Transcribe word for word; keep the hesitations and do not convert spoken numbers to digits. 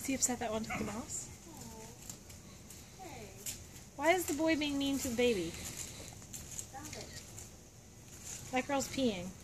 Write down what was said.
he upset that one took the mouse? Oh. Hey. Why is the boy being mean to the baby? Stop it. That girl's peeing.